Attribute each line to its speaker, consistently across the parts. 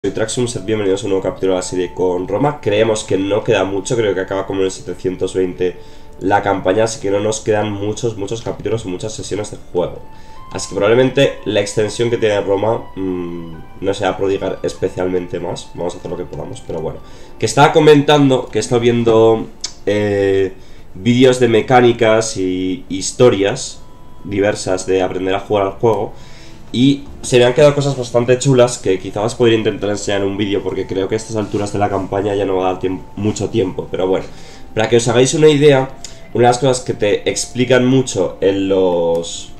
Speaker 1: Soy Traxxum, sed bienvenidos a un nuevo capítulo de la serie con Roma. Creemos que no queda mucho, creo que acaba como en el 720 la campaña, así que no nos quedan muchos capítulos y muchas sesiones de juego. Así que probablemente la extensión que tiene Roma no se va a prodigar especialmente más. Vamos a hacer lo que podamos, pero bueno. Que estaba comentando que he estado viendo vídeos de mecánicas y historias diversas de aprender a jugar al juego. Y se me han quedado cosas bastante chulas que quizás podría intentar enseñar en un vídeo, porque creo que a estas alturas de la campaña ya no va a dar mucho tiempo. Pero bueno, para que os hagáis una idea, una de las cosas que te explican mucho en los...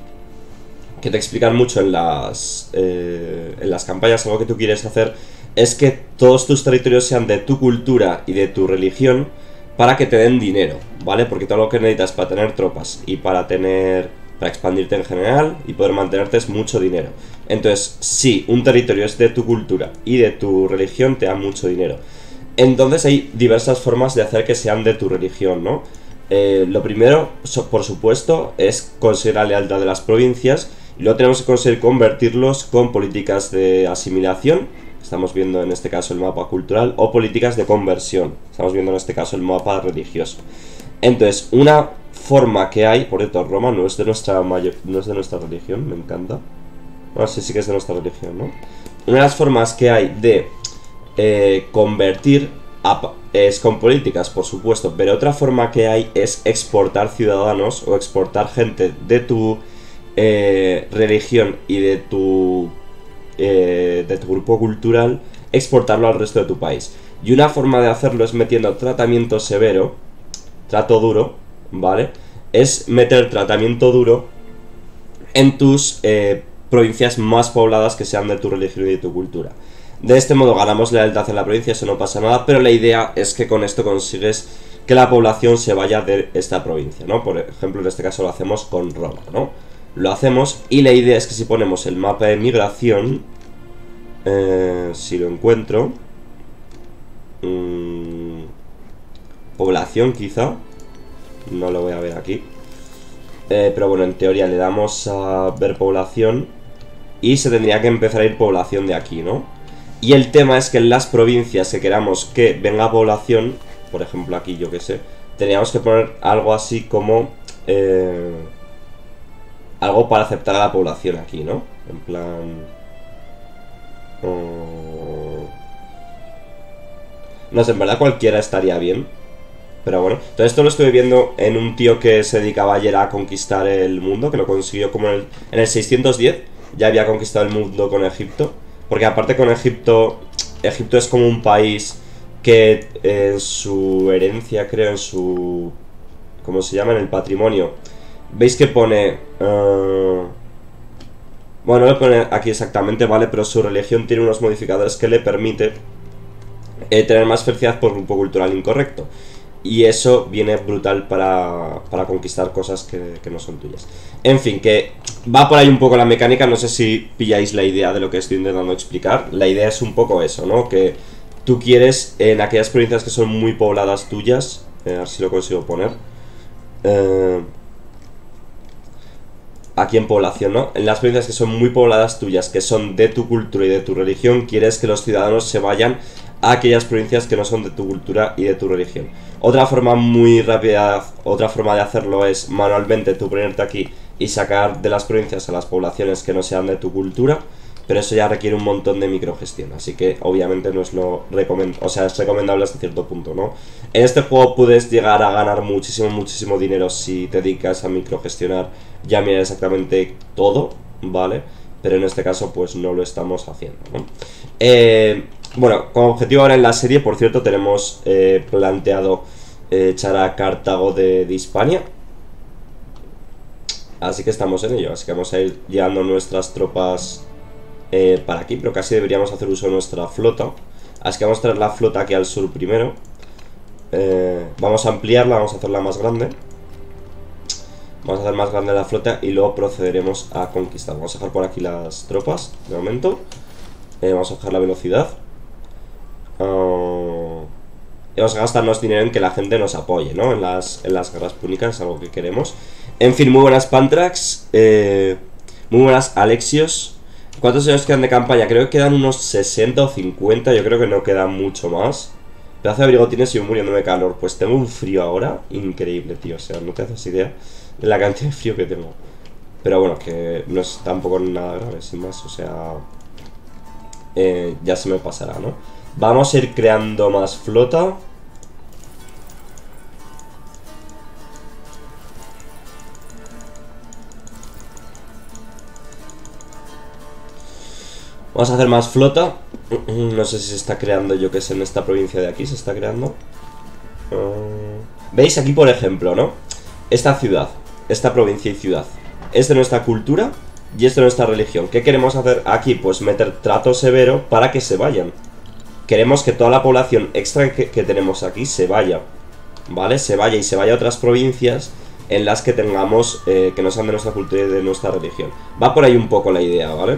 Speaker 1: en las campañas, algo que tú quieres hacer, es que todos tus territorios sean de tu cultura y de tu religión para que te den dinero, ¿vale? Porque todo lo que necesitas para tener tropas y para expandirte en general y poder mantenerte es mucho dinero. Entonces, si un territorio es de tu cultura y de tu religión, te da mucho dinero. Entonces hay diversas formas de hacer que sean de tu religión, ¿no? Lo primero, por supuesto, es conseguir la lealtad de las provincias. Y luego tenemos que conseguir convertirlos con políticas de asimilación. Estamos viendo en este caso el mapa cultural. O políticas de conversión. Estamos viendo en este caso el mapa religioso. Entonces, una forma que hay, por cierto, Roma no es de nuestra religión, me encanta. No sé, sí que es de nuestra religión, ¿no? Una de las formas que hay de convertir es con políticas, por supuesto, pero otra forma que hay es exportar ciudadanos o exportar gente de tu religión y de tu grupo cultural, exportarlo al resto de tu país. Y una forma de hacerlo es metiendo tratamiento severo, trato duro, ¿vale? Es meter tratamiento duro en tus provincias más pobladas que sean de tu religión y de tu cultura. De este modo ganamos lealtad en la provincia, eso no pasa nada, pero la idea es que con esto consigues que la población se vaya de esta provincia, ¿no? Por ejemplo, en este caso lo hacemos con Roma, ¿no? Lo hacemos y la idea es que si ponemos el mapa de migración, si lo encuentro, población quizá, no lo voy a ver aquí, pero bueno, en teoría le damos a ver población y se tendría que empezar a ir población de aquí, ¿no? Y el tema es que en las provincias que queramos que venga población, por ejemplo aquí, yo que sé, tendríamos que poner algo así como algo para aceptar a la población aquí, ¿no? En plan... no sé, en verdad cualquiera estaría bien. Pero bueno, todo esto lo estuve viendo en un tío que se dedicaba ayer a conquistar el mundo, que lo consiguió como en el 610, ya había conquistado el mundo con Egipto. Porque aparte con Egipto es como un país que en su herencia, creo, en su... ¿cómo se llama? En el patrimonio. ¿Veis que pone...? Bueno, no lo pone aquí exactamente, ¿vale? Pero su religión tiene unos modificadores que le permite tener más felicidad por grupo cultural incorrecto. Y eso viene brutal para conquistar cosas que no son tuyas. En fin, que va por ahí un poco la mecánica. No sé si pilláis la idea de lo que estoy intentando explicar. La idea es un poco eso, ¿no? Que tú quieres en aquellas provincias que son muy pobladas tuyas, a ver si lo consigo poner, aquí en población, ¿no? En las provincias que son muy pobladas tuyas, que son de tu cultura y de tu religión, quieres que los ciudadanos se vayan a aquellas provincias que no son de tu cultura y de tu religión. Otra forma muy rápida, otra forma de hacerlo es manualmente tú ponerte aquí y sacar de las provincias a las poblaciones que no sean de tu cultura, pero eso ya requiere un montón de microgestión, así que obviamente no es lo recomendable, o sea, es recomendable hasta cierto punto, ¿no? En este juego puedes llegar a ganar muchísimo dinero si te dedicas a microgestionar ya mira exactamente todo, ¿vale? Pero en este caso pues no lo estamos haciendo, ¿no? Bueno, como objetivo ahora en la serie, por cierto, tenemos planteado echar a Cartago de Hispania. Así que estamos en ello, así que vamos a ir llevando nuestras tropas para aquí, pero casi deberíamos hacer uso de nuestra flota. Así que vamos a traer la flota aquí al sur primero. Vamos a ampliarla, vamos a hacerla más grande. Vamos a hacer más grande la flota y luego procederemos a conquistar. Vamos a dejar por aquí las tropas, de momento. Vamos a bajar la velocidad. Y vamos a gastarnos dinero en que la gente nos apoye, ¿no? En las guerras púnicas, es algo que queremos. En fin, muy buenas Pantrax. Muy buenas Alexios. ¿Cuántos años quedan de campaña? Creo que quedan unos 60 o 50. Yo creo que no queda mucho más. Pedazo de abrigo tienes y yo muriéndome de calor. Pues tengo un frío ahora increíble, tío. O sea, no te haces idea de la cantidad de frío que tengo. Pero bueno, que no es tampoco nada grave, sin más. O sea, ya se me pasará, ¿no? Vamos a ir creando más flota. Vamos a hacer más flota. No sé si se está creando, yo que sé, en esta provincia de aquí se está creando. ¿Veis aquí, por ejemplo, no? Esta ciudad, esta provincia y ciudad es de nuestra cultura y es de nuestra religión. ¿Qué queremos hacer aquí? Pues meter trato severo para que se vayan. Queremos que toda la población extra que tenemos aquí se vaya, ¿vale? Se vaya y se vaya a otras provincias en las que tengamos, que no sean de nuestra cultura y de nuestra religión. Va por ahí un poco la idea, ¿vale?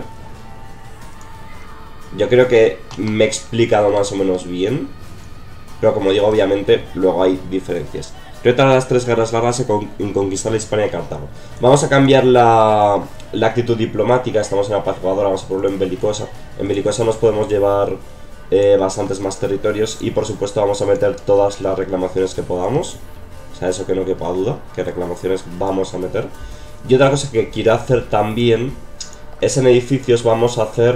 Speaker 1: Yo creo que me he explicado más o menos bien. Pero como digo, obviamente, luego hay diferencias. Creo que tras las 3 guerras largas en conquistar la Hispania y Cartago. Vamos a cambiar la actitud diplomática. Estamos en apaciguadora, vamos a ponerlo en belicosa. En belicosa nos podemos llevar bastantes más territorios. Y por supuesto vamos a meter todas las reclamaciones que podamos. O sea, eso que no quepa duda, que reclamaciones vamos a meter. Y otra cosa que quiero hacer también es en edificios vamos a hacer...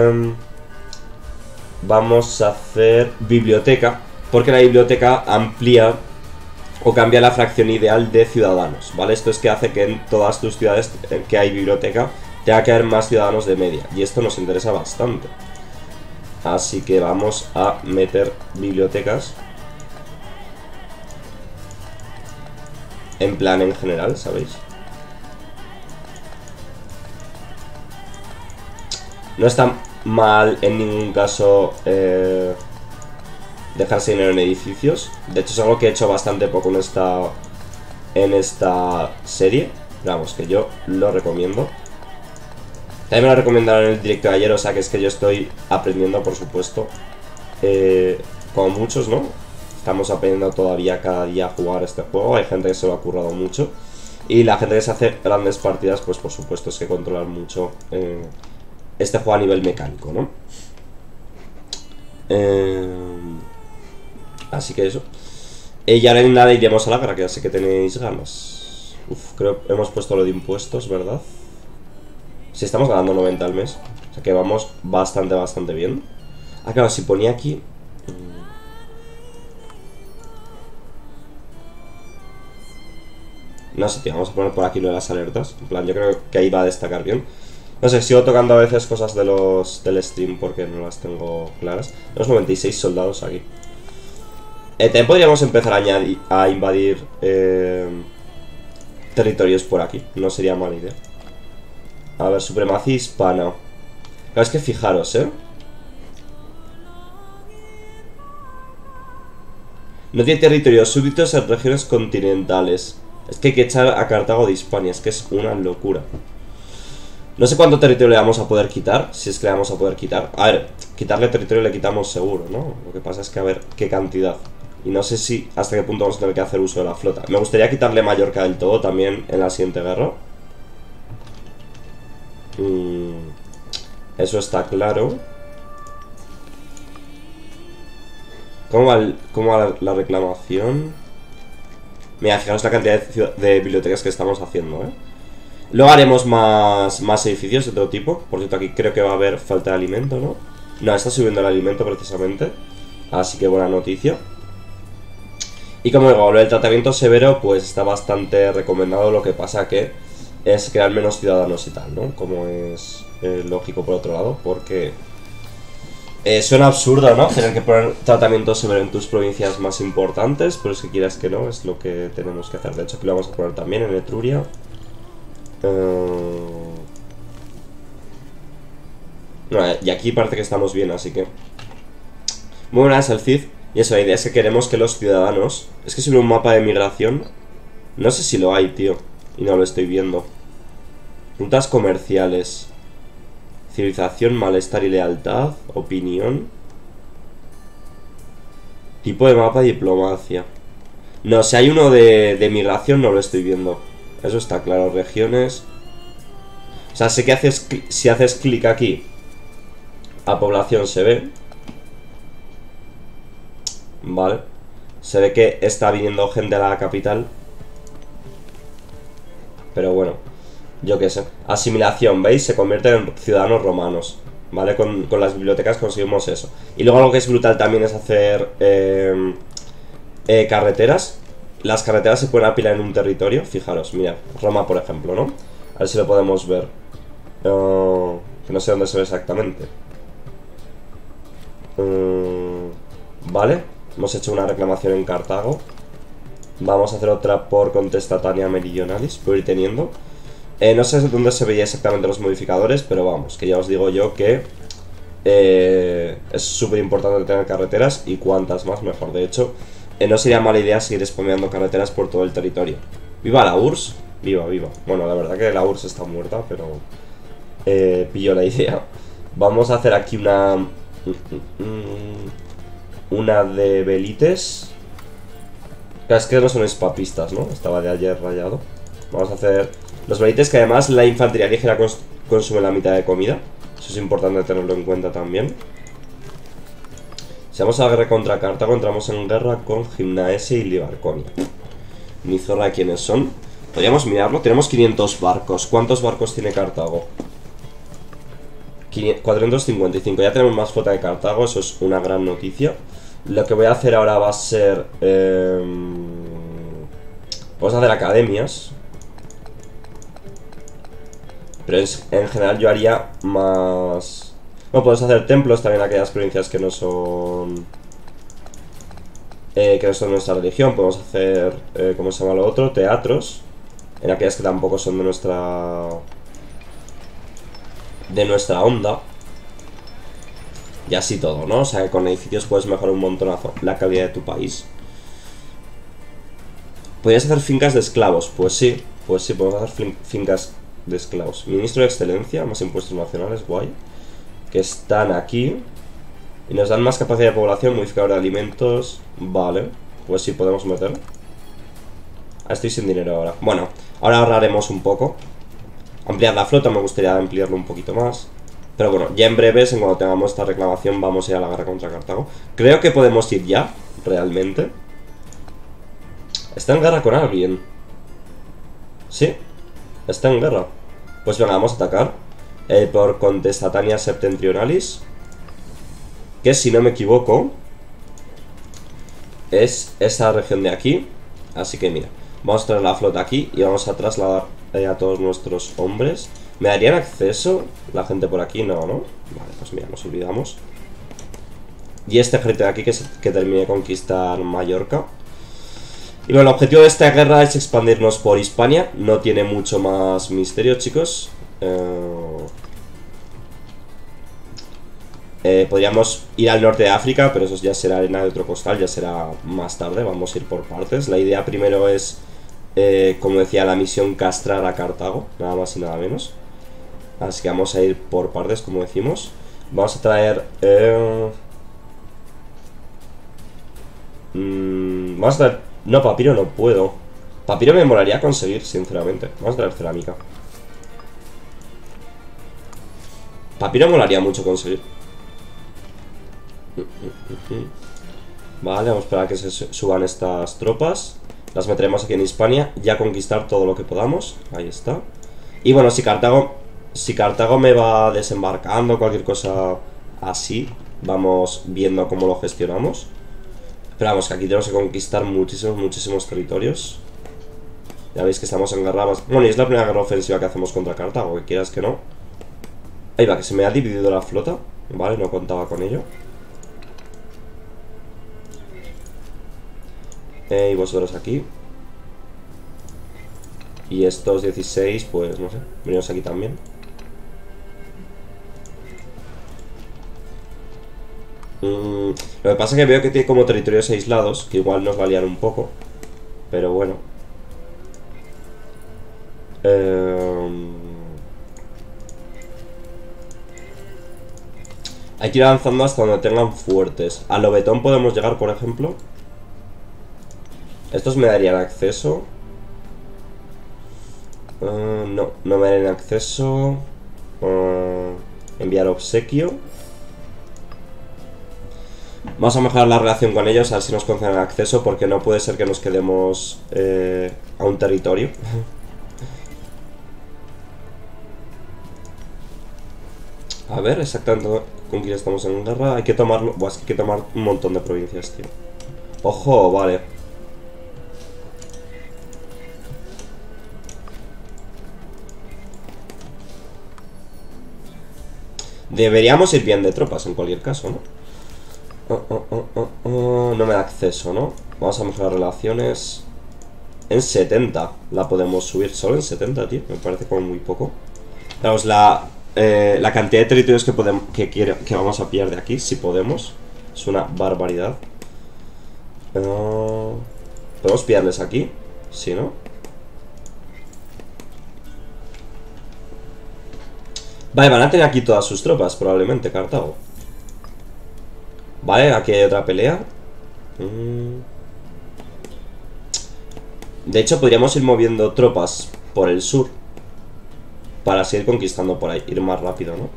Speaker 1: vamos a hacer biblioteca, porque la biblioteca amplía o cambia la fracción ideal de ciudadanos, ¿vale? Esto es que hace que en todas tus ciudades que hay biblioteca tenga que haber más ciudadanos de media, y esto nos interesa bastante. Así que vamos a meter bibliotecas en plan en general, ¿sabéis? No está mal en ningún caso dejarse dinero en edificios. De hecho es algo que he hecho bastante poco en esta serie. Vamos, que yo lo recomiendo. También me lo recomendaron en el directo de ayer, o sea que es que yo estoy aprendiendo, por supuesto, como muchos, ¿no? Estamos aprendiendo todavía cada día a jugar este juego. Hay gente que se lo ha currado mucho. Y la gente que se hace grandes partidas, pues por supuesto es que controlar mucho este juego a nivel mecánico, ¿no? Así que eso. Y ahora en nada iremos a la guerra, que ya sé que tenéis ganas. Uf, creo que hemos puesto lo de impuestos, ¿verdad? Sí, estamos ganando 90 al mes. O sea que vamos bastante bien. Ah, claro, si ponía aquí... No sé, tío, vamos a poner por aquí lo de las alertas. En plan, yo creo que ahí va a destacar bien. No sé, sigo tocando a veces cosas del stream porque no las tengo claras. Tenemos 96 soldados aquí. También podríamos empezar a invadir territorios por aquí. No sería mala idea. A ver, supremacía hispana. Claro, es que fijaros, no tiene territorios súbditos en regiones continentales. Es que hay que echar a Cartago de Hispania. Es que es una locura. No sé cuánto territorio le vamos a poder quitar. Si es que le vamos a poder quitar. A ver, quitarle territorio le quitamos seguro, ¿no? Lo que pasa es que a ver qué cantidad. Y no sé si hasta qué punto vamos a tener que hacer uso de la flota. Me gustaría quitarle Mallorca del todo también en la siguiente guerra. Eso está claro. ¿Cómo va la reclamación? Mira, fijaros la cantidad de bibliotecas que estamos haciendo, Luego haremos más edificios de todo tipo. Por cierto, aquí creo que va a haber falta de alimento, ¿no? No, está subiendo el alimento precisamente. Así que buena noticia. Y como digo, lo del tratamiento severo, pues está bastante recomendado. Lo que pasa que es crear menos ciudadanos y tal, ¿no? Como es lógico por otro lado, porque suena absurdo, ¿no? Tener que poner tratamiento severo en tus provincias más importantes, pero es que quieras que no, es lo que tenemos que hacer. De hecho, aquí lo vamos a poner también en Etruria. No, y aquí parece que estamos bien, así que... Muy buenas, el Cid. Y eso, la idea es que queremos que los ciudadanos... Es que sobre un mapa de migración... No sé si lo hay, tío. Y no lo estoy viendo. Rutas comerciales. Civilización, malestar y lealtad. Opinión. Tipo de mapa, diplomacia. No, si hay uno de migración no lo estoy viendo. Eso está claro. Regiones. O sea, sé que si haces clic aquí, a población se ve. Vale. Se ve que está viniendo gente a la capital. Pero bueno, yo qué sé. Asimilación, ¿veis? Se convierten en ciudadanos romanos. ¿Vale? Con las bibliotecas conseguimos eso. Y luego algo que es brutal también es hacer carreteras. Las carreteras se pueden apilar en un territorio. Fijaros, mirad, Roma por ejemplo, ¿no? A ver si lo podemos ver. Que no sé dónde se ve exactamente. Vale, hemos hecho una reclamación en Cartago. Vamos a hacer otra por Contestatania Meridionalis, por ir teniendo. No sé dónde se veía exactamente los modificadores, pero vamos, que ya os digo yo que es súper importante tener carreteras y cuantas más mejor. De hecho, no sería mala idea seguir spameando carreteras por todo el territorio. ¡Viva la URSS! ¡Viva, viva! Bueno, la verdad que la URSS está muerta, pero pillo la idea. Vamos a hacer aquí una de Belites. Es que no son papistas, ¿no? Estaba de ayer rayado. Vamos a hacer los Belites, que además la infantería ligera consume la mitad de comida. Eso es importante tenerlo en cuenta también. Si vamos a la guerra contra Cartago, entramos en guerra con Gimnaesia y Libarconia. Mizorra, ¿quiénes son? Podríamos mirarlo. Tenemos 500 barcos. ¿Cuántos barcos tiene Cartago? 455. Ya tenemos más flota de Cartago. Eso es una gran noticia. Lo que voy a hacer ahora va a ser... vamos a hacer academias. Pero en general yo haría más... Bueno, podemos hacer templos también en aquellas provincias que no son... que no son nuestra religión. Podemos hacer... ¿cómo se llama lo otro? Teatros. En aquellas que tampoco son de nuestra... onda. Y así todo, ¿no? O sea, que con edificios puedes mejorar un montonazo la calidad de tu país. ¿Podrías hacer fincas de esclavos? Pues sí, podemos hacer fincas de esclavos. Ministro de Excelencia, más impuestos nacionales, guay. Que están aquí. Y nos dan más capacidad de población, modificador de alimentos. Vale, pues sí, podemos meter. Estoy sin dinero ahora. Bueno, ahora ahorraremos un poco. Ampliar la flota, me gustaría ampliarlo un poquito más. Pero bueno, ya en breves, en cuando tengamos esta reclamación, vamos a ir a la guerra contra Cartago. Creo que podemos ir ya, realmente. ¿Está en guerra con alguien? Sí, está en guerra. Pues venga, vamos a atacar por Contestatania Septentrionalis, que si no me equivoco es esa región de aquí. Así que mira, vamos a traer la flota aquí y vamos a trasladar a todos nuestros hombres. ¿Me darían acceso la gente por aquí? No, ¿no? Vale, pues mira, nos olvidamos. Y este ejército de aquí que termine de conquistar Mallorca. Y bueno, el objetivo de esta guerra es expandirnos por Hispania. No tiene mucho más misterio, chicos. Podríamos ir al norte de África, pero eso ya será arena de otro costal, ya será más tarde. Vamos a ir por partes. La idea primero es, como decía, la misión castrar a Cartago, nada más y nada menos. Así que vamos a ir por partes, como decimos. Vamos a traer... vamos a traer... No, papiro no puedo. Papiro me molaría conseguir, sinceramente. Vamos a traer cerámica. Papiro me molaría mucho conseguir. Vale, vamos a esperar a que se suban estas tropas. Las meteremos aquí en Hispania. Ya conquistar todo lo que podamos. Ahí está. Y bueno, si Cartago me va desembarcando, cualquier cosa así, vamos viendo cómo lo gestionamos. Pero vamos, que aquí tenemos que conquistar muchísimos territorios. Ya veis que estamos en guerra más... Bueno, y es la primera guerra ofensiva que hacemos contra Cartago, que quieras que no. Ahí va, que se me ha dividido la flota. Vale, no contaba con ello. Y vosotros aquí. Y estos 16, pues no sé, venimos aquí también. Lo que pasa es que veo que tiene como territorios aislados, que igual nos valían un poco. Pero bueno. Hay que ir avanzando hasta donde tengan fuertes. A Lobetón podemos llegar, por ejemplo. Estos me darían acceso. No, no me den acceso. Enviar obsequio. Vamos a mejorar la relación con ellos, a ver si nos conceden acceso, porque no puede ser que nos quedemos a un territorio. A ver exactamente con quién estamos en guerra. Hay que tomarlo. Buah, es que hay que tomar un montón de provincias, tío. Ojo, vale. Deberíamos ir bien de tropas en cualquier caso, ¿no? No me da acceso, ¿no? Vamos a mejorar relaciones. En 70 la podemos subir. Solo en 70, tío. Me parece como muy poco. Vamos, la cantidad de territorios que vamos a pillar de aquí, si podemos, es una barbaridad. ¿Podemos pillarles aquí? Sí, ¿no? Vale, van a tener aquí todas sus tropas, probablemente, Cartago. Vale, aquí hay otra pelea. De hecho, podríamos ir moviendo tropas por el sur para seguir conquistando por ahí, ir más rápido, ¿no?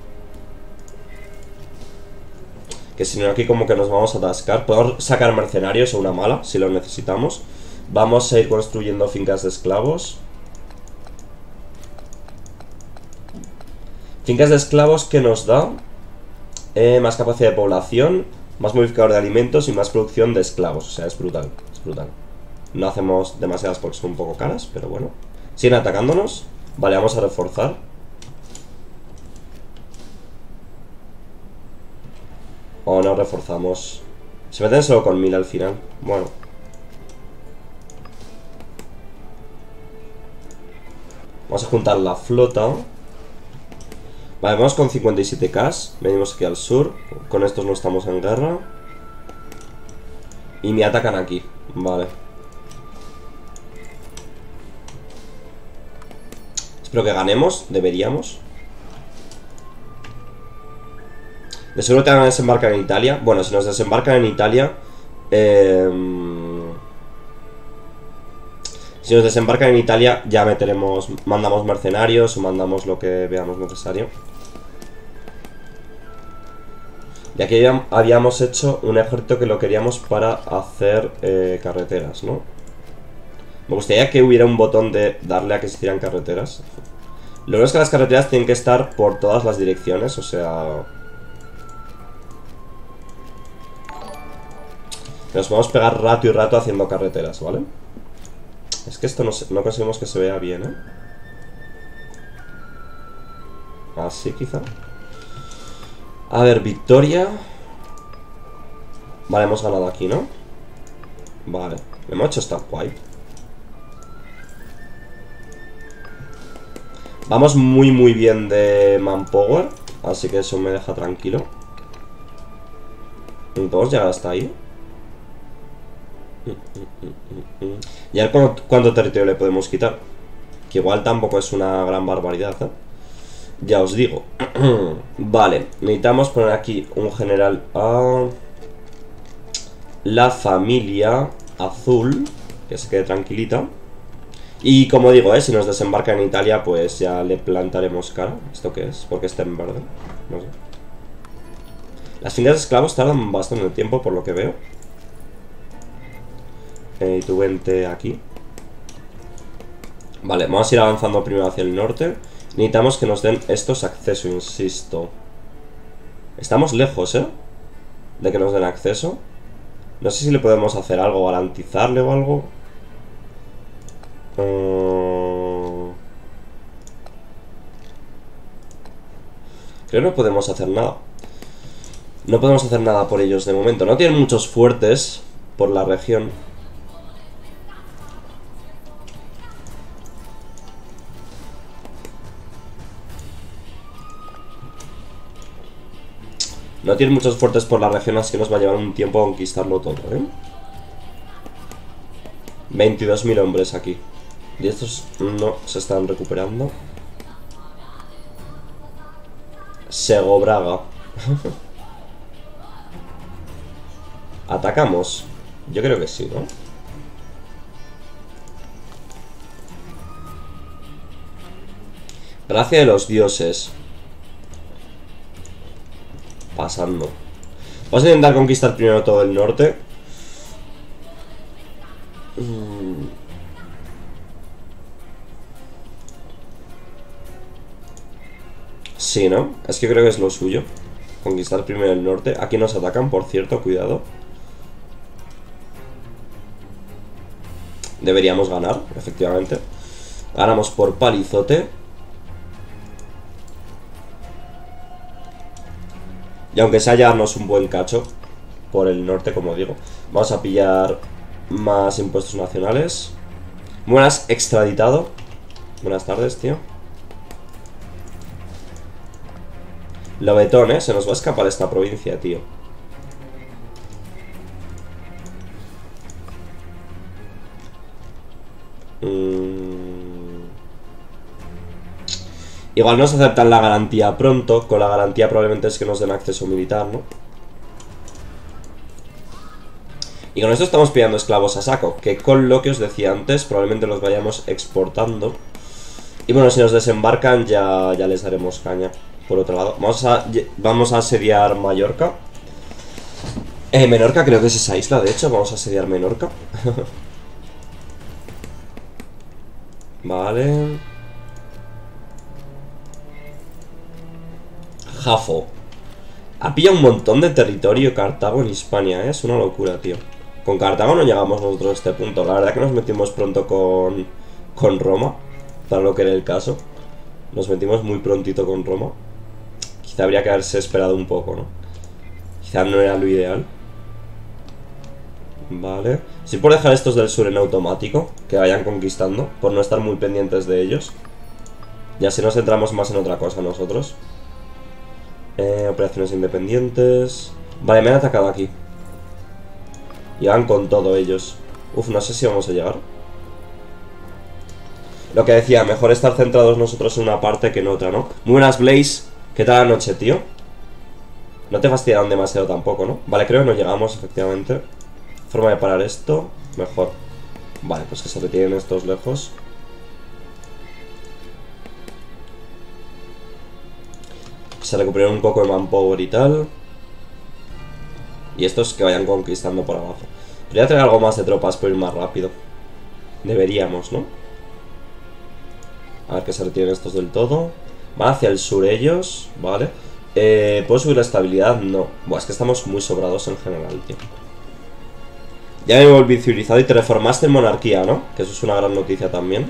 Speaker 1: Que si no, aquí como que nos vamos a atascar. Podemos sacar mercenarios o una mala, si lo necesitamos. Vamos a ir construyendo fincas de esclavos. Fincas de esclavos que nos da más capacidad de población, más modificador de alimentos y más producción de esclavos. O sea, es brutal, es brutal. No hacemos demasiadas porque son un poco caras, pero bueno. Siguen atacándonos. Vale, vamos a reforzar. O no reforzamos. Se meten solo con 1000 al final. Bueno. Vamos a juntar la flota. Vale, vamos con 57k. Venimos aquí al sur. Con estos no estamos en guerra. Y me atacan aquí. Vale. Espero que ganemos. Deberíamos. De seguro te van a desembarcar en Italia. Bueno, si nos desembarcan en Italia... si nos desembarcan en Italia ya meteremos... Mandamos mercenarios o mandamos lo que veamos necesario. Y aquí habíamos hecho un ejército que lo queríamos para hacer carreteras, ¿no? Me gustaría que hubiera un botón de darle a que se hicieran carreteras. Lo bueno es que las carreteras tienen que estar por todas las direcciones, o sea... Nos vamos a pegar rato y rato haciendo carreteras, ¿vale? Es que esto no conseguimos que se vea bien, ¿eh? Así, quizá. A ver, victoria. Vale, hemos ganado aquí, ¿no? Vale, hemos hecho esta wipe. Vamos muy bien de manpower, así que eso me deja tranquilo. ¿Podemos llegar hasta ahí? Y a ver cuánto territorio le podemos quitar. Que igual tampoco es una gran barbaridad, ¿eh? Ya os digo. Vale, necesitamos poner aquí un general a la familia azul, que se quede tranquilita. Y como digo, si nos desembarca en Italia, pues ya le plantaremos cara. ¿Esto qué es? Porque está en verde. No sé. Las fincas de esclavos tardan bastante tiempo, por lo que veo. Y tú vente aquí. Vale, vamos a ir avanzando primero hacia el norte. Necesitamos que nos den estos acceso, insisto. Estamos lejos, ¿eh? De que nos den acceso. No sé si le podemos hacer algo, garantizarle o algo. Creo que no podemos hacer nada. No podemos hacer nada por ellos de momento. No tienen muchos fuertes por la región. No tienen muchos fuertes por la región, así que nos va a llevar un tiempo conquistarlo todo, ¿eh? 22.000 hombres aquí. Y estos no se están recuperando. Segobraga. ¿Atacamos? Yo creo que sí, ¿no? Gracia de los dioses. Pasando. Vamos a intentar conquistar primero todo el norte. Sí, ¿no? Es que creo que es lo suyo. Conquistar primero el norte. Aquí nos atacan, por cierto, cuidado. Deberíamos ganar, efectivamente. Ganamos por palizote. Y aunque sea llevarnos un buen cacho por el norte, como digo. Vamos a pillar más impuestos nacionales. Buenas, extraditado. Buenas tardes, tío. Lobetón, se nos va a escapar esta provincia, tío. Igual nos aceptan la garantía pronto. Con la garantía probablemente es que nos den acceso militar, ¿no? Y con esto estamos pillando esclavos a saco. Que con lo que os decía antes, probablemente los vayamos exportando. Y bueno, si nos desembarcan ya les daremos caña. Por otro lado, vamos a asediar Mallorca. Menorca creo que es esa isla, de hecho. Vamos a asediar Menorca. Vale. Jafo. Ha pillado un montón de territorio Cartago en Hispania, ¿eh? Es una locura, tío. Con Cartago no llegamos nosotros a este punto. La verdad que nos metimos pronto con Roma, para lo que era el caso. Nos metimos muy prontito con Roma. Quizá habría que haberse esperado un poco, ¿no? Quizá no era lo ideal. Vale. Sí, por dejar estos del sur en automático, que vayan conquistando, por no estar muy pendientes de ellos. Y así nos centramos más en otra cosa nosotros. Operaciones independientes. Vale, me han atacado aquí. Y van con todo ellos. Uf, no sé si vamos a llegar. Lo que decía, mejor estar centrados nosotros en una parte que en otra, ¿no? Muy buenas, Blaze. ¿Qué tal la noche, tío? No te fastidiaron demasiado tampoco, ¿no? Vale, creo que no llegamos, efectivamente. Forma de parar esto. Mejor. Vale, pues que se retiren estos lejos. Se recuperen un poco de manpower y tal. Y estos que vayan conquistando por abajo. Podría traer algo más de tropas por ir más rápido. Deberíamos, ¿no? A ver que se retiren estos del todo. Van hacia el sur ellos, vale. ¿Puedo subir la estabilidad? No. Buah, es que estamos muy sobrados en general, tío. Ya me volví civilizado y te reformaste en monarquía, ¿no? Que eso es una gran noticia también.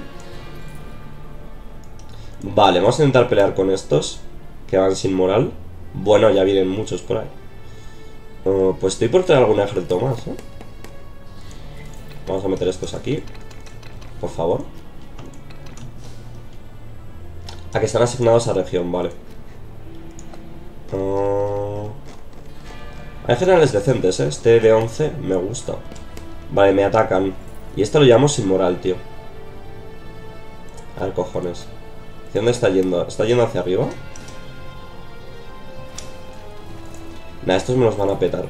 Speaker 1: Vale, vamos a intentar pelear con estos que van sin moral. Bueno, ya vienen muchos por ahí. Pues estoy por traer algún ejército más, ¿eh? Vamos a meter estos aquí, por favor. A que están asignados a región, vale. Hay generales decentes, ¿eh? Este de 11 me gusta. Vale, me atacan. Y esto lo llamamos sin moral, tío. A ver, cojones. ¿Hacia dónde está yendo? ¿Está yendo hacia arriba? Nah, estos me los van a petar.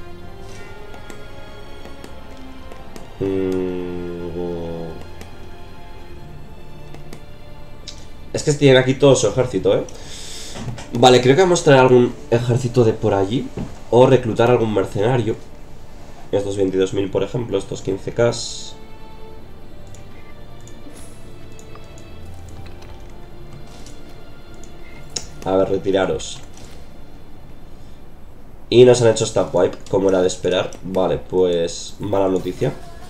Speaker 1: Es que tienen aquí todo su ejército, ¿eh? Vale, creo que vamos a traer algún ejército de por allí. O reclutar algún mercenario. Estos 22.000, por ejemplo. Estos 15k. A ver, retiraros. Y nos han hecho stack wipe, como era de esperar. Vale, pues mala noticia.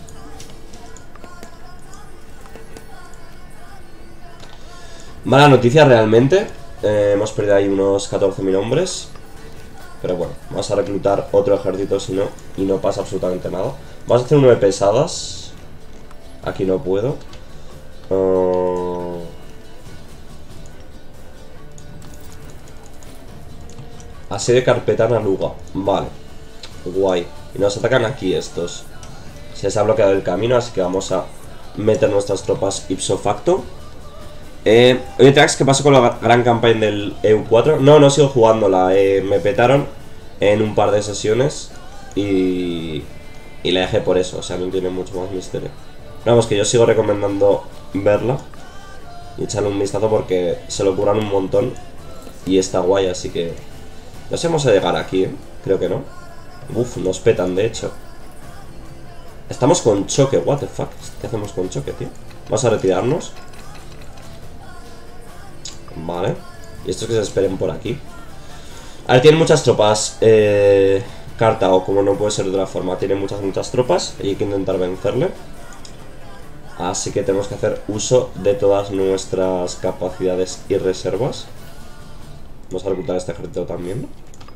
Speaker 1: Mala noticia realmente. Hemos perdido ahí unos 14.000 hombres. Pero bueno, vamos a reclutar otro ejército si no. Y no pasa absolutamente nada. Vamos a hacer uno de pesadas. Aquí no puedo. Asedio Carpetana Luga. Vale. Guay. Y nos atacan aquí estos. Se les ha bloqueado el camino, así que vamos a meter nuestras tropas ipso facto. Oye, Trax, ¿qué pasó con la gran campaña del EU4? No sigo jugándola. Me petaron en un par de sesiones y la dejé por eso. O sea, no tiene mucho más misterio. Vamos, que yo sigo recomendando verla. Y echarle un vistazo porque se lo curan un montón. Y está guay, así que... No sé si vamos a llegar aquí, ¿eh? Creo que no. Uf, nos petan, de hecho. Estamos con choque, what the fuck. ¿Qué hacemos con choque, tío? Vamos a retirarnos. Vale. Y estos que se esperen por aquí. A ver, tienen muchas tropas. Cartago, como no puede ser de otra forma. Tiene muchas tropas. Y hay que intentar vencerle. Así que tenemos que hacer uso de todas nuestras capacidades y reservas. Vamos a reclutar este ejército también.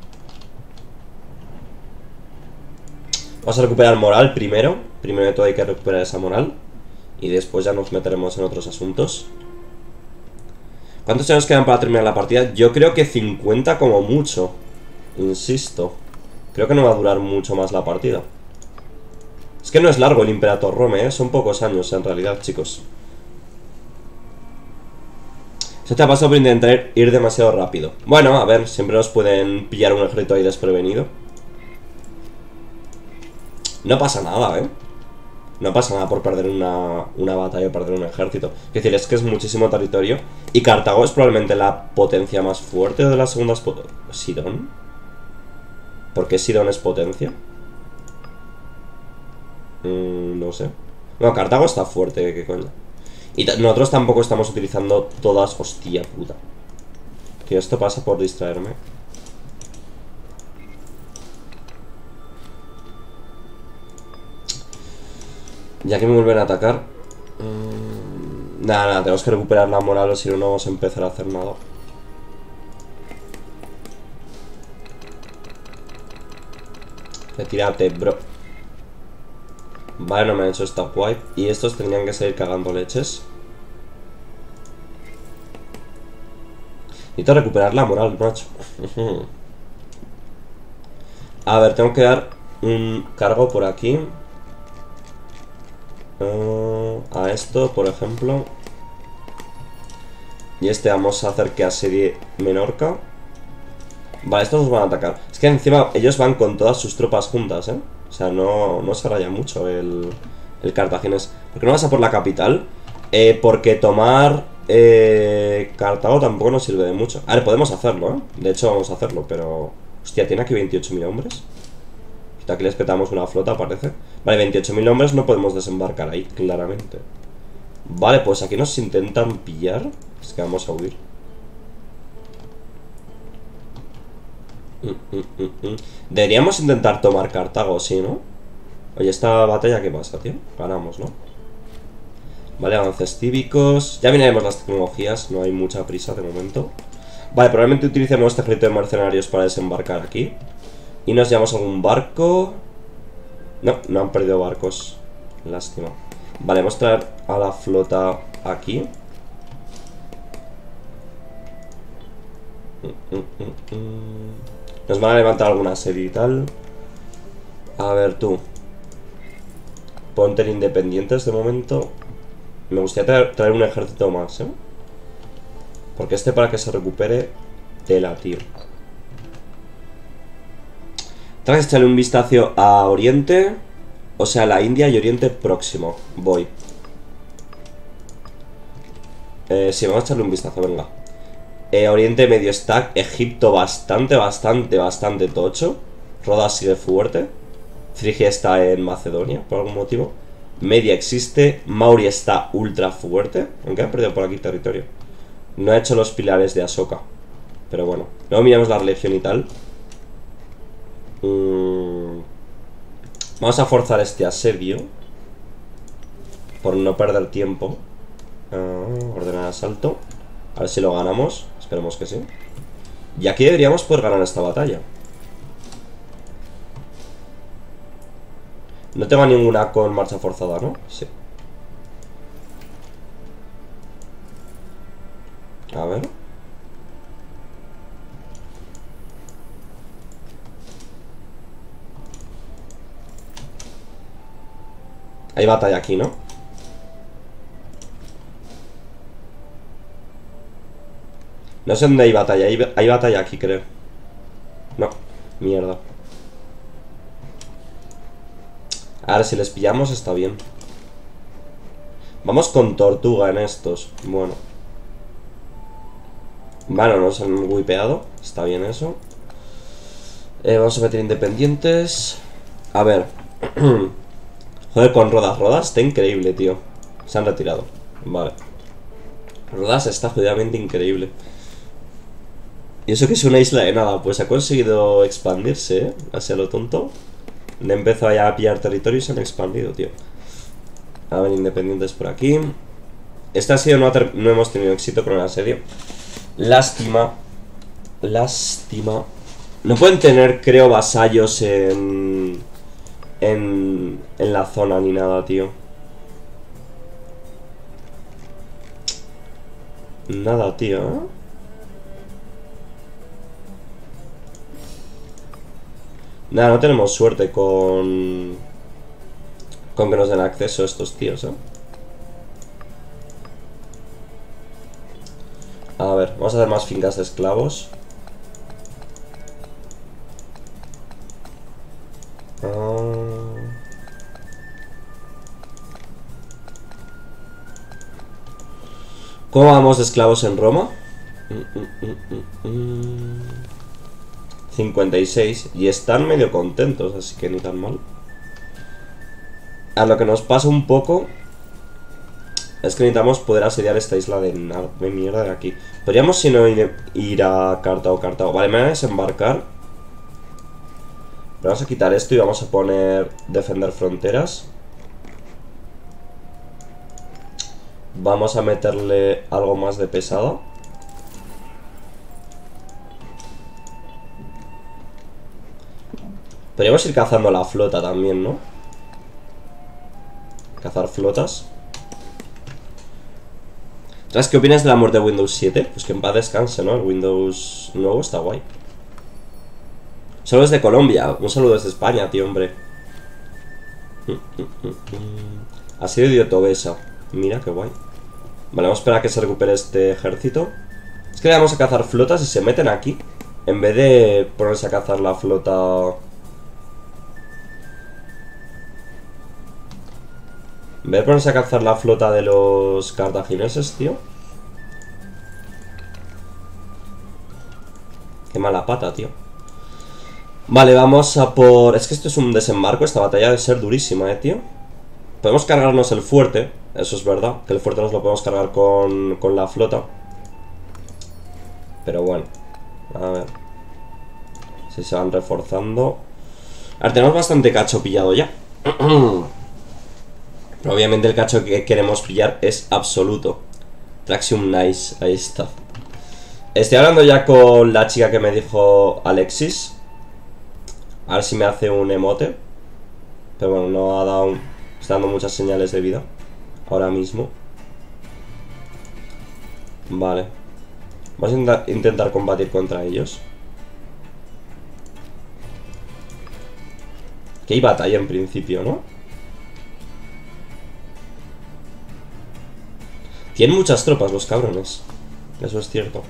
Speaker 1: Vamos a recuperar moral primero. Primero de todo hay que recuperar esa moral. Y después ya nos meteremos en otros asuntos. ¿Cuántos años quedan para terminar la partida? Yo creo que 50 como mucho. Insisto. Creo que no va a durar mucho más la partida. Es que no es largo el Imperator Rome, ¿eh? Son pocos años en realidad, chicos. Se te ha pasado por intentar ir demasiado rápido. Bueno, a ver, siempre nos pueden pillar un ejército ahí desprevenido. No pasa nada, ¿eh? No pasa nada por perder una batalla o perder un ejército. Es decir, es que es muchísimo territorio. Y Cartago es probablemente la potencia más fuerte de las segundas potencias. ¿Sidón? ¿Por qué Sidón es potencia? No sé. No, Cartago está fuerte, ¿qué coño? Y nosotros tampoco estamos utilizando todas... Hostia puta. Que esto pasa por distraerme. Ya que me vuelven a atacar. Nada, tenemos que recuperar la moral o si no, no vamos a empezar a hacer nada. Retírate, bro. Vale, no me han hecho stop wipe. Y estos tendrían que seguir cagando leches. Necesito recuperar la moral, macho. A ver, tengo que dar un cargo por aquí. A esto, por ejemplo. Y este vamos a hacer que asedie Menorca. Vale, estos nos van a atacar. Es que encima ellos van con todas sus tropas juntas, ¿eh? O sea, no se raya mucho el cartaginés. ¿Por qué no vas a por la capital? Porque tomar Cartago tampoco nos sirve de mucho. A ver, podemos hacerlo, ¿eh? De hecho vamos a hacerlo, pero... Hostia, tiene aquí 28.000 hombres. Aquí les petamos una flota, parece. Vale, 28.000 hombres no podemos desembarcar ahí, claramente. Vale, pues aquí nos intentan pillar. Es que vamos a huir. Deberíamos intentar tomar Cartago, sí, ¿no? Oye, esta batalla, ¿qué pasa, tío? Ganamos, ¿no? Vale, avances cívicos. Ya miraremos las tecnologías, no hay mucha prisa de momento. Vale, probablemente utilicemos este ejército de mercenarios para desembarcar aquí. Y nos llevamos algún barco. No han perdido barcos. Lástima. Vale, vamos a traer a la flota aquí. Nos van a levantar alguna serie y tal. A ver, tú. Ponte en independientes de momento. Me gustaría traer un ejército más, ¿eh? Porque este para que se recupere tela, tío. Tras echarle un vistazo a Oriente. O sea, la India y Oriente Próximo. Voy. Sí, vamos a echarle un vistazo, venga. Oriente medio stack. Egipto bastante tocho. Rodas sigue fuerte. Frigia está en Macedonia, por algún motivo. Media existe. Mauri está ultra fuerte. Aunque ha perdido por aquí territorio. No ha hecho los pilares de Asoka. Pero bueno. Luego miramos la religión y tal. Vamos a forzar este asedio. Por no perder tiempo. Ordenar asalto. A ver si lo ganamos. Esperemos que sí. Y aquí deberíamos poder ganar esta batalla. No tengo ninguna con marcha forzada, ¿no? Sí. A ver. Hay batalla aquí, ¿no? No sé dónde hay batalla. Hay batalla aquí, creo. No. Mierda. Ahora, si les pillamos está bien. Vamos con tortuga en estos. Bueno. Bueno, nos han wipeado. Está bien eso. Vamos a meter independientes. A ver. Joder, con Rodas. Rodas está increíble, tío. Se han retirado. Vale. Rodas está jodidamente increíble. Y eso que es una isla de nada. Pues ha conseguido expandirse, ¿eh? Así a lo tonto. Le empezó ya a pillar territorio y se han expandido, tío. A ver, independientes por aquí. Este asedio no hemos tenido éxito con el asedio. Lástima. Lástima. No pueden tener, creo, vasallos en la zona ni nada, tío. Nada, tío, ¿eh? Nada, no tenemos suerte con que nos den acceso a estos tíos, ¿eh? A ver, vamos a hacer más fincas de esclavos. ¿Cómo vamos de esclavos en Roma? 56. Y están medio contentos, así que ni tan mal. A lo que nos pasa un poco es que necesitamos poder asediar esta isla de mierda de aquí. Podríamos, si no, ir a Cartago. Vale, me voy a desembarcar. Vamos a quitar esto y vamos a poner defender fronteras. Vamos a meterle algo más de pesado. Podríamos ir cazando la flota también, ¿no? Cazar flotas. ¿Sabes qué opinas de la muerte de Windows 7? Pues que en paz descanse, ¿no? El Windows nuevo está guay. Saludos de Colombia. Un saludo desde España, tío, hombre. Asedio de Tobesa. Mira, qué guay. Vale, vamos a esperar a que se recupere este ejército. Es que le vamos a cazar flotas y se meten aquí. En vez de ponerse a cazar la flota... En vez de ponerse a cazar la flota de los cartagineses, tío. Qué mala pata, tío. Vale, vamos a por... Es que esto es un desembarco. Esta batalla debe ser durísima, tío. Podemos cargarnos el fuerte. Eso es verdad. Que el fuerte nos lo podemos cargar con la flota. Pero bueno. A ver. Si se van reforzando. A ver, tenemos bastante cacho pillado ya. Pero obviamente el cacho que queremos pillar es absoluto. Traxium Nice, ahí está. Estoy hablando ya con la chica que me dijo Alexis. A ver si me hace un emote. Pero bueno, no ha dado... Está dando muchas señales de vida ahora mismo. Vale. Vamos a intentar combatir contra ellos. Que hay batalla en principio, ¿no? Tienen muchas tropas los cabrones. Eso es cierto.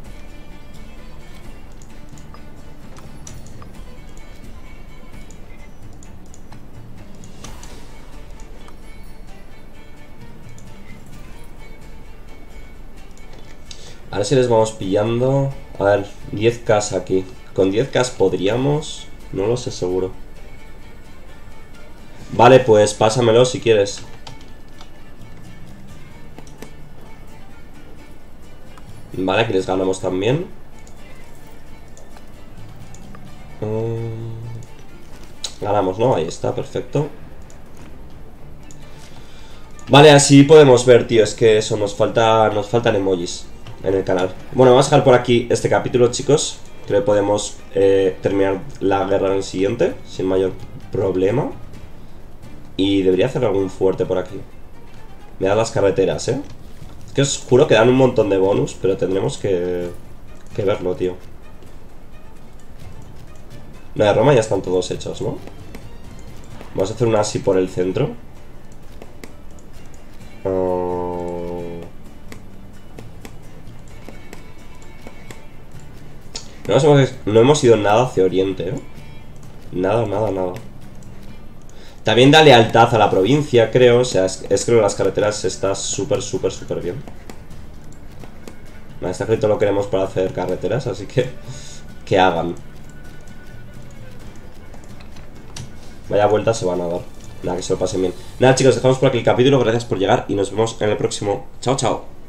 Speaker 1: A ver si les vamos pillando. A ver, 10k aquí. Con 10k podríamos... No lo sé seguro. Vale, pues pásamelo si quieres. Vale, aquí les ganamos también. Ganamos, ¿no? Ahí está, perfecto. Vale, así podemos ver, tío. Es que eso, nos faltan emojis en el canal. Bueno, vamos a dejar por aquí este capítulo, chicos. Creo que podemos terminar la guerra en el siguiente sin mayor problema. Y debería hacer algún fuerte por aquí. Me dan las carreteras, ¿eh? Es que os juro que dan un montón de bonus, pero tendremos que verlo, tío. No, de Roma ya están todos hechos, ¿no? Vamos a hacer una así por el centro. No hemos ido nada hacia Oriente, ¿eh? Nada. También da lealtad a la provincia, creo. O sea, es creo que las carreteras está súper bien. Este ejército lo queremos para hacer carreteras, así que hagan. Vaya vuelta se van a dar. Nada, que se lo pasen bien. Nada, chicos, dejamos por aquí el capítulo. Gracias por llegar y nos vemos en el próximo. Chao, chao.